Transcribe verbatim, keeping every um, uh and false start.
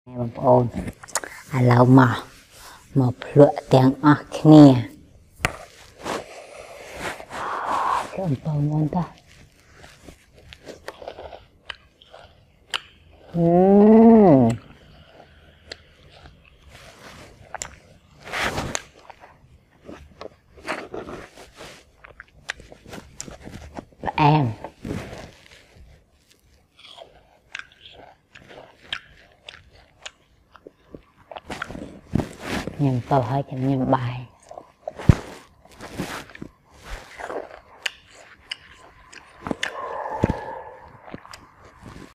បងប្អូនឥឡូវមកមកភ្លក់ទាំងអស់គ្នាគឺអំពៅមុនតើអឺផ្អែមញ៉ាំទៅហើយចាំញ៉ាំបាយ